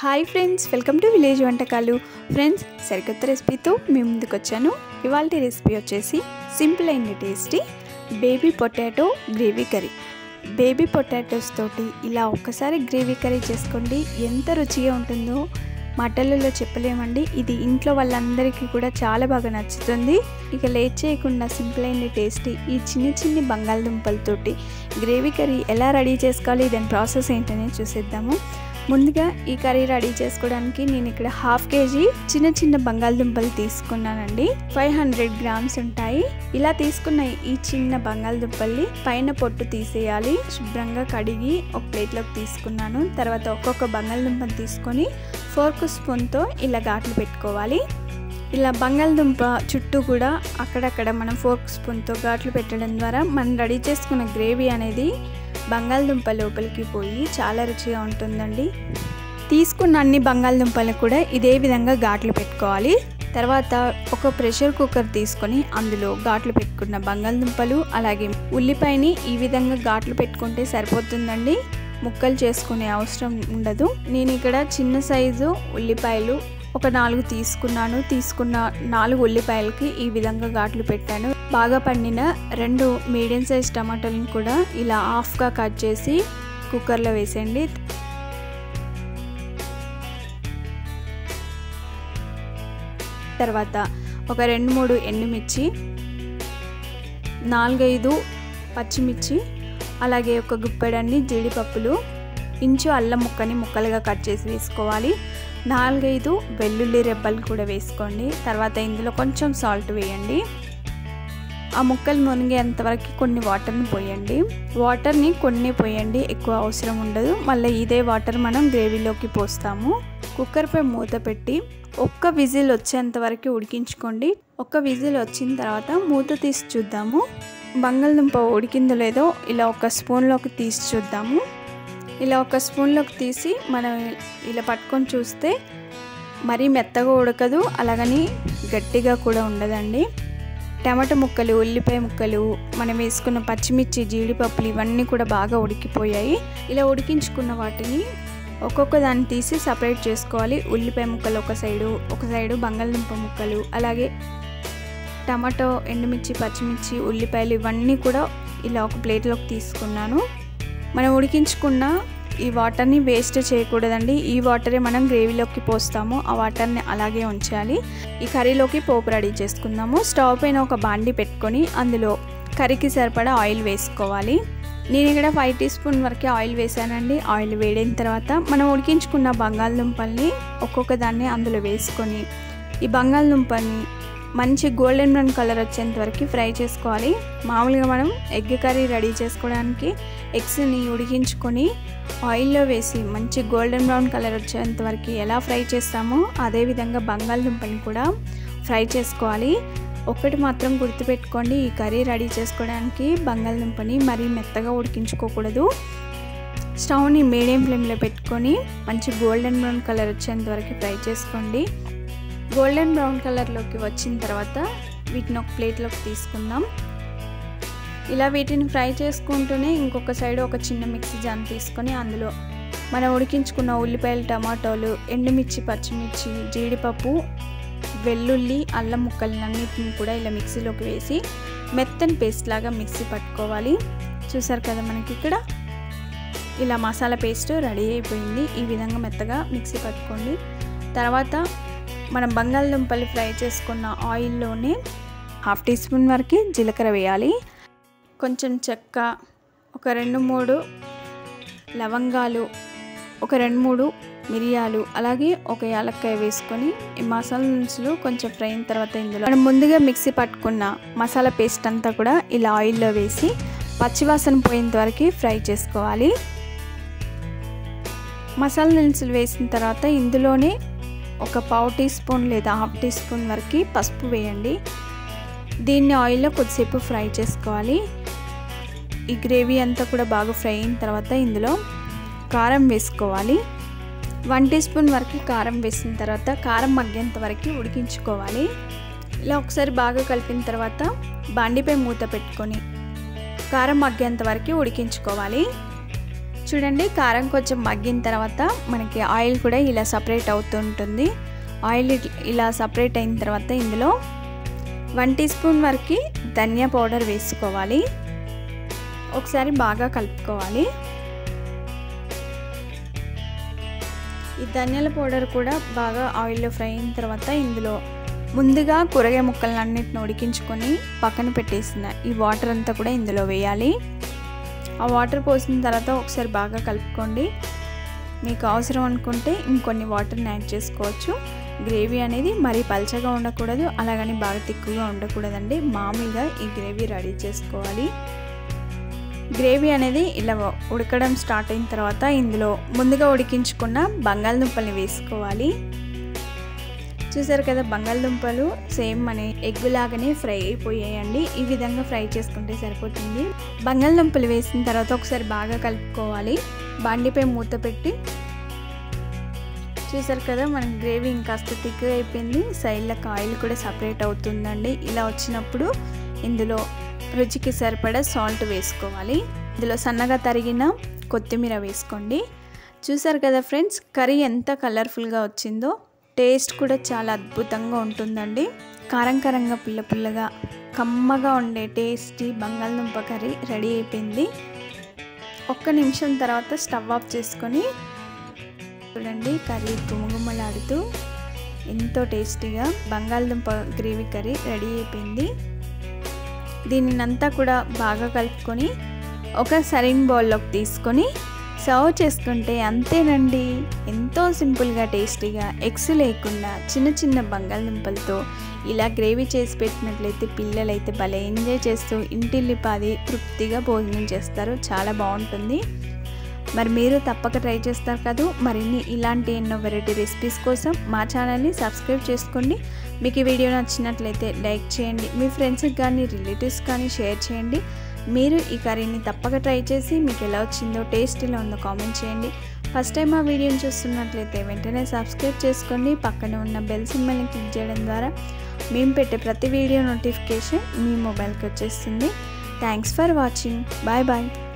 Hi friends, welcome to village వంటకాలు. Friends, సరికొత్త రెసిపీతో మీ ముందుకు వచ్చాను. ఇవాల్టి రెసిపీ వచ్చేసి simple and tasty baby potato gravy curry. Baby potatoes తోటి ఇలా ఒక్కసారి గ్రేవీ కర్రీ చేసుకోండి, ఎంత రుచిగా ఉంటుందో మాటలలో చెప్పలేమండి. ఇది ఇంట్లో వాళ్ళందరికీ కూడా చాలా బాగా నచ్చుతుంది. ఇక లేట్ చేయకుండా సింపుల్ అండ్ టేస్టీ ఈ చిన్ని బంగాళదుంపలతోటి గ్రేవీ కర్రీ ఎలా రెడీ చేసుకోవాలి, దాని ప్రాసెస్ ఏంటనే చూసేద్దాము. ముందుగా ఈ కర్రీ రెడీ చేసుకోవడానికి నేను ఇక్కడ 1/2 kg చిన్న బంగాళదుంపలు తీసుకున్నానండి. 500 grams ఉంటాయి. ఇలా తీసుకున్న ఈ చిన్న బంగాళదుంపల్ని పైన పొట్టు తీసేయాలి. శుభ్రంగా కడిగి ఒక ప్లేట్లోకి తీసుకున్నాను. తర్వాత ఒక్కొక్క బంగాళదుంపను తీసుకొని ఫోర్క్ స్పూన్తో ఇలా ఘాట్లు పెట్టుకోవాలి. ఇలా బంగాళదుంప చుట్టూ కూడా అక్కడక్కడ మనం ఫోర్క్ స్పూన్తో ఘాట్లు పెట్టడం ద్వారా మనం రెడీ చేసుకున్న గ్రేవీ అనేది బంగాళదుంప లోపలికి పోయి చాలా రుచిగా ఉంటుందండి. తీసుకున్న అన్ని బంగాళదుంపలు కూడా ఇదే విధంగా ఘాట్లు పెట్టుకోవాలి. తర్వాత ఒక ప్రెషర్ కుక్కర్ తీసుకొని అందులో ఘాట్లు పెట్టుకున్న బంగాళదుంపలు అలాగే ఉల్లిపాయని ఈ విధంగా ఘాట్లు పెట్టుకుంటే సరిపోతుందండి. ముక్కలు చేసుకునే అవసరం ఉండదు. నేను ఇక్కడ చిన్న సైజు ఉల్లిపాయలు ఒక 4 తీసుకున్నాను. తీసుకున్న 4 ఉల్లిపాయలకి ఈ విధంగా ఘాట్లు పెట్టాను. బాగా పండిన 2 మీడియం సైజ్ టమాటాలను కూడా ఇలా హాఫ్గా కట్ చేసి కుక్కర్లో వేసేయండి. తర్వాత ఒక 2-3 ఎండుమిర్చి, 4-5 పచ్చిమిర్చి, అలాగే ఒక గుప్పెడన్ని జీడిపప్పులు, ఇంచు అల్లం ముక్కని ముక్కలుగా కట్ చేసి వేసుకోవాలి. 4-5 వెల్లుల్లి రెబ్బలు కూడా వేసుకోండి. తర్వాత ఇందులో కొంచెం సాల్ట్ వేయండి. ఆ ముక్కలు మునిగేంతవరకు కొన్ని వాటర్ని పోయండి. వాటర్ని కొన్ని పోయండి, ఎక్కువ అవసరం ఉండదు. మళ్ళీ ఇదే వాటర్ మనం గ్రేవీలోకి పోస్తాము. కుక్కర్పై మూత పెట్టి ఒక్క విజిల్ వచ్చేంత వరకు ఉడికించుకోండి. ఒక్క విజిల్ వచ్చిన తర్వాత మూత తీసి చూద్దాము. బంగాళదుంప ఉడికిందో లేదో ఇలా ఒక స్పూన్లోకి తీసి చూద్దాము. ఇలా ఒక స్పూన్లోకి తీసి మనం ఇలా పట్టుకొని చూస్తే మరీ మెత్తగా ఉడకదు, అలాగని గట్టిగా కూడా ఉండదండి. టమాటా ముక్కలు, ఉల్లిపాయ ముక్కలు, మనం వేసుకున్న పచ్చిమిర్చి, జీడిపప్పులు ఇవన్నీ కూడా బాగా ఉడికిపోయాయి. ఇలా ఉడికించుకున్న వాటిని ఒక్కొక్క దాన్ని తీసి సపరేట్ చేసుకోవాలి. ఉల్లిపాయ ముక్కలు ఒక సైడు బంగాళదుంప ముక్కలు, అలాగే టమాటో, ఎండుమిర్చి, పచ్చిమిర్చి, ఉల్లిపాయలు ఇవన్నీ కూడా ఇలా ఒక ప్లేట్లోకి తీసుకున్నాను. మనం ఉడికించుకున్న ఈ వాటర్ని వేస్ట్ చేయకూడదండి. ఈ వాటరే మనం గ్రేవీలోకి పోస్తాము. ఆ వాటర్ని అలాగే ఉంచాలి. ఈ కర్రీలోకి పోపు రెడీ చేసుకుందాము. స్టవ్ పైన ఒక బాండి పెట్టుకొని అందులో కర్రీకి సరిపడా ఆయిల్ వేసుకోవాలి. నేను ఇక్కడ 5 teaspoon వరకు ఆయిల్ వేసానండి. ఆయిల్ వేడిన తర్వాత మనం ఉడికించుకున్న బంగాళదుంపల్ని ఒక్కొక్క దాన్ని అందులో వేసుకొని ఈ బంగాళదుంపని మంచి గోల్డెన్ బ్రౌన్ కలర్ వచ్చేంత వరకు ఫ్రై చేసుకోవాలి. మామూలుగా మనం ఎగ్ కర్రీ రెడీ చేసుకోవడానికి ఎగ్స్ని ఉడికించుకొని ఆయిల్లో వేసి మంచి గోల్డెన్ బ్రౌన్ కలర్ వచ్చేంత వరకు ఎలా ఫ్రై చేస్తామో అదేవిధంగా బంగాళదుంపని కూడా ఫ్రై చేసుకోవాలి. ఒకటి మాత్రం గుర్తుపెట్టుకోండి, ఈ కర్రీ రెడీ చేసుకోవడానికి బంగాళదుంపని మరీ మెత్తగా ఉడికించుకోకూడదు. స్టవ్ని మీడియం ఫ్లేమ్లో పెట్టుకొని మంచి గోల్డెన్ బ్రౌన్ కలర్ వచ్చేంత వరకు ఫ్రై చేసుకోండి. గోల్డెన్ బ్రౌన్ కలర్లోకి వచ్చిన తర్వాత వీటిని ఒక ప్లేట్లోకి తీసుకుందాం. ఇలా వీటిని ఫ్రై చేసుకుంటూనే ఇంకొక సైడ్ ఒక చిన్న మిక్సీ జార్ తీసుకొని అందులో మనం ఉడికించుకున్న ఉల్లిపాయలు, టమాటోలు, ఎండుమిర్చి, పచ్చిమిర్చి, జీడిపప్పు, వెల్లుల్లి, అల్లం ముక్కలన్నిటిని కూడా ఇలా మిక్సీలోకి వేసి మెత్తని పేస్ట్ లాగా మిక్సీ పట్టుకోవాలి. చూసారు కదా, మనకి ఇక్కడ ఇలా మసాలా పేస్ట్ రెడీ అయిపోయింది. ఈ విధంగా మెత్తగా మిక్సీ పట్టుకోండి. తర్వాత మనం బంగాళదుంపలు ఫ్రై చేసుకున్న ఆయిల్లోనే 1/2 teaspoon వరకు జీలకర్ర వేయాలి. కొంచెం చెక్క, ఒక 2-3 లవంగాలు, ఒక 2-3 మిరియాలు, అలాగే ఒక యాలక్కాయ వేసుకొని ఈ మసాలా దినుసులు కొంచెం ఫ్రై అయిన తర్వాత ఇందులో మనం ముందుగా మిక్సీ పట్టుకున్న మసాలా పేస్ట్ అంతా కూడా ఇలా ఆయిల్లో వేసి పచ్చివాసన పోయేంత వరకు ఫ్రై చేసుకోవాలి. మసాలా దినుసులు వేసిన తర్వాత ఇందులోనే ఒక 1/2 teaspoon లేదా 1/2 teaspoon వరకు పసుపు వేయండి. దీన్ని ఆయిల్లో కొద్దిసేపు ఫ్రై చేసుకోవాలి. ఈ గ్రేవీ అంతా కూడా బాగా ఫ్రై అయిన తర్వాత ఇందులో కారం వేసుకోవాలి. 1 teaspoon వరకు కారం వేసిన తర్వాత కారం మగ్గేంత వరకు ఉడికించుకోవాలి. ఇలా ఒకసారి బాగా కలిపిన తర్వాత బాండిపై మూత పెట్టుకొని కారం మగ్గేంత వరకు ఉడికించుకోవాలి. చూడండి కారం కొంచెం మగ్గిన తర్వాత మనకి ఆయిల్ కూడా ఇలా సపరేట్ అవుతుంటుంది. ఆయిల్ ఇలా సపరేట్ అయిన తర్వాత ఇందులో 1 టీ స్పూన్ వరకు ధనియా పౌడర్ వేసుకోవాలి. ఒకసారి బాగా కలుపుకోవాలి. ఈ ధనియాల పౌడర్ కూడా బాగా ఆయిల్లో ఫ్రై అయిన తర్వాత ఇందులో ముందుగా కూరగాయ ముక్కలన్నిటిని ఉడికించుకొని పక్కన పెట్టేసిన ఈ వాటర్ అంతా కూడా ఇందులో వేయాలి. ఆ వాటర్ పోసిన తర్వాత ఒకసారి బాగా కలుపుకోండి. మీకు అవసరం అనుకుంటే ఇంకొన్ని వాటర్ని యాడ్ చేసుకోవచ్చు. గ్రేవీ అనేది మరీ పల్చగా ఉండకూడదు, అలాగని బాగా తిక్కుగా ఉండకూడదండి. మామూలుగా ఈ గ్రేవీ రెడీ చేసుకోవాలి. గ్రేవీ అనేది ఇలా ఉడకడం స్టార్ట్ అయిన తర్వాత ఇందులో ముందుగా ఉడికించుకున్న బంగాళదుంపల్ని వేసుకోవాలి. చూసారు కదా, బంగాళదుంపలు సేమ్ మన ఎగ్ లాగానే ఫ్రై అయిపోయాయండి. ఈ విధంగా ఫ్రై చేసుకుంటే సరిపోతుంది. బంగాళదుంపలు వేసిన తర్వాత ఒకసారి బాగా కలుపుకోవాలి. బాండిపై మూత పెట్టి చూసారు కదా, మన గ్రేవీ ఇంకాస్త థిక్గా అయిపోయింది. సైడ్లకు ఆయిల్ కూడా సపరేట్ అవుతుందండి. ఇలా వచ్చినప్పుడు ఇందులో రుచికి సరిపడా సాల్ట్ వేసుకోవాలి. ఇందులో సన్నగా తరిగిన కొత్తిమీర వేసుకోండి. చూసారు కదా ఫ్రెండ్స్, కర్రీ ఎంత కలర్ఫుల్గా వచ్చిందో. టేస్ట్ కూడా చాలా అద్భుతంగా ఉంటుందండి. కారం కారంగా పుల్ల పుల్లగా కమ్మగా ఉండే టేస్టీ బంగాళదుంప కర్రీ రెడీ అయిపోయింది. 1 నిమిషం తర్వాత స్టవ్ ఆఫ్ చేసుకొని చూడండి, కర్రీ గుమగుమలాడుతూ ఎంతో టేస్టీగా బంగాళదుంప గ్రేవీ కర్రీ రెడీ అయిపోయింది. దీనినంతా కూడా బాగా కలుపుకొని ఒక సర్వింగ్ బౌల్లోకి తీసుకొని సర్వ్ చేసుకుంటే అంతేనండి. ఎంతో సింపుల్గా టేస్టీగా ఎగ్స్ లేకుండా చిన్న చిన్న బంగాళదుంపలతో ఇలా గ్రేవీ చేసి పెట్టినట్లయితే పిల్లలైతే భలే ఎంజాయ్ చేస్తూ ఇంటిల్లిపాది తృప్తిగా భోజనం చేస్తారు. చాలా బాగుంటుంది. మరి మీరు తప్పక ట్రై చేస్తారు కదా. మరిన్ని ఇలాంటి ఎన్నో వెరైటీ రెసిపీస్ కోసం మా ఛానల్ని సబ్స్క్రైబ్ చేసుకోండి. మీకు ఈ వీడియో నచ్చినట్లయితే లైక్ చేయండి. మీ ఫ్రెండ్స్కి కానీ రిలేటివ్స్ కానీ షేర్ చేయండి. మీరు ఈ కర్రీని తప్పక ట్రై చేసి మీకు ఎలా వచ్చిందో, టేస్ట్ ఎలా ఉందో కామెంట్ చేయండి. ఫస్ట్ టైం ఆ వీడియోని చూస్తున్నట్లయితే వెంటనే సబ్స్క్రైబ్ చేసుకోండి. పక్కనే ఉన్న బెల్ సింబల్ని క్లిక్ చేయడం ద్వారా మేము పెట్టే ప్రతి వీడియో నోటిఫికేషన్ మీ మొబైల్కి వచ్చేస్తుంది. Thanks for watching. Bye bye.